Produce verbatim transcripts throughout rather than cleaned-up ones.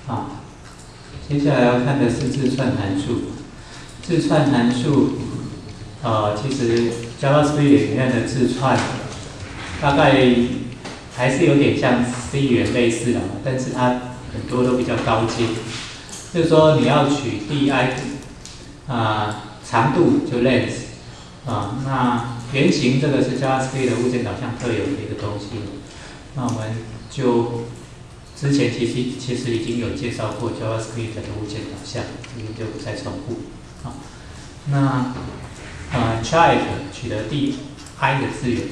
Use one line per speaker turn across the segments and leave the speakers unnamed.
啊，接下来要看的是字串函数。字串函数，呃，其实 JavaScript 里面的字串，大概还是有点像 C 语言类似的，但是它很多都比较高阶。就是说，你要取第 i 啊、呃、长度就 length 啊、呃，那原型这个是 JavaScript 的物件导向特有的一个东西。那我们就之前其实其实已经有介绍过 JavaScript 的物件导向，这边就不再重复。啊，那呃 child 取得第 i 的字元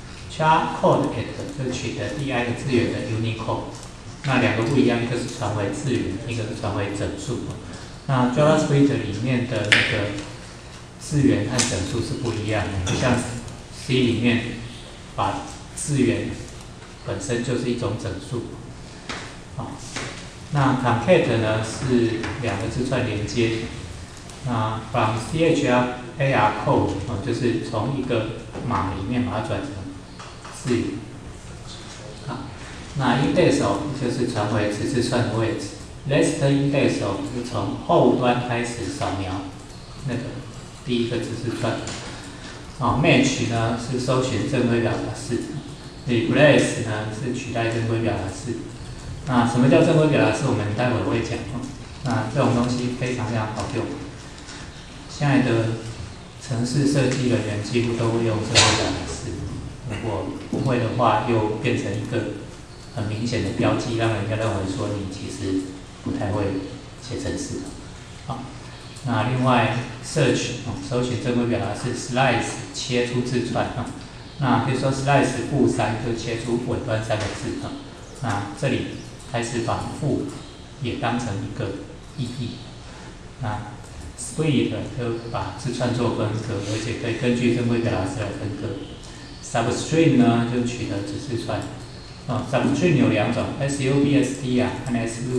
，char code it 就取得第 i 的字元的 Unicode。那两个不一样，一个是传为字元，一个是传为整数。那 JavaScript 里面的那个字元和整数是不一样的，不像 C 里面把字元本身就是一种整数。啊，那 concat 呢是两个字串连接。那 from char code 啊，就是从一个码里面把它转成字元。啊，那 index of 就是传回此字串的位置。last index of 是从后端开始扫描那个第一个字字串。啊 ，match 呢是搜寻正规表达式。replace 呢是取代正规表达式。那什么叫正规表达式？我们待会会讲。那这种东西非常非常好用。现在的程式设计人员几乎都会用正规表达式，如果不会的话，又变成一个很明显的标记，让人家认为说你其实不太会写程式。好，那另外 search 哦，搜寻正规表达式 slice 切出字串啊。那比如说 slice 负三就切出尾端三个字啊。那这里开始把负也当成一个意义。那 split 就把字串做分割，而且可以根据正规表达式来分割。substring 呢就取得子字串。哦 ，substring 有两种 ，substr 和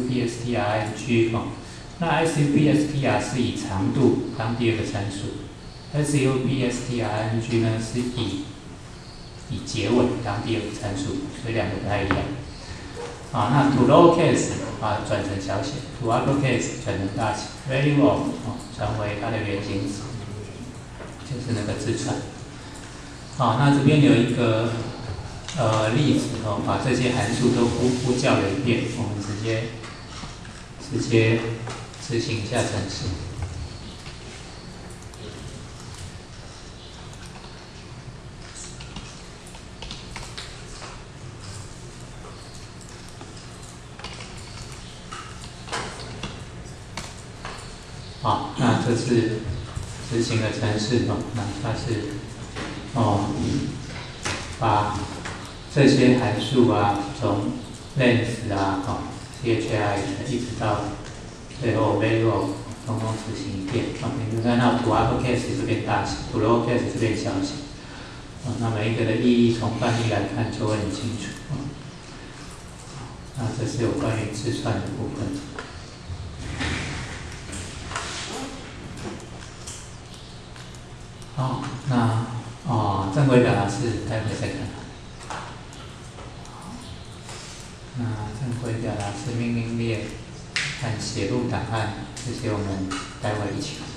substring 哦。那 substr 是以长度当第二个参数 ，substring 呢是以以结尾当第二个参数，所以两个不太一样。啊，那 to lowercase 啊转成小写 ，to uppercase 转成大写 ，value of 哦传回它的原型值，就是那个字串。好，那这边有一个呃例子哦，把这些函数都呼呼叫了一遍，我们直接直接执行一下程式。好，那这是执行的程式哦，那它是哦把这些函数啊，从 length 啊，哦 char 一直到最后 value of 通通执行一遍。啊，你就看到 to uppercase 这边大写 ，to lowercase 这边小写。啊，那每一个的意义从范例来看就会很清楚。啊，那这是有关于字串的部分。好，那哦，正规表达式待会再看。那正规表达式命令列和写入档案，这些我们待会一起看。